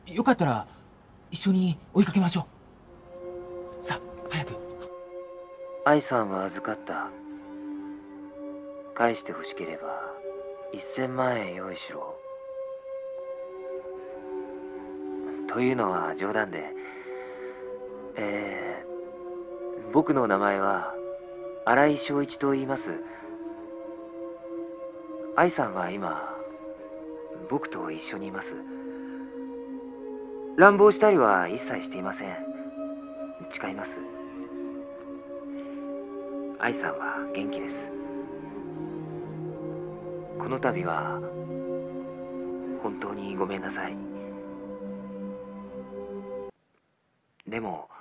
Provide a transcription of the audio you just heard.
よかったら一緒に追いかけましょう。さあ早く。 愛さんは預かった。返してほしければ1000万円用意しろ。というのは冗談で、僕の名前は新井翔一と言います。愛さんは今僕と一緒にいます。乱暴したりは一切していません。誓います。愛さんは元気です。この度は本当にごめんなさい。でも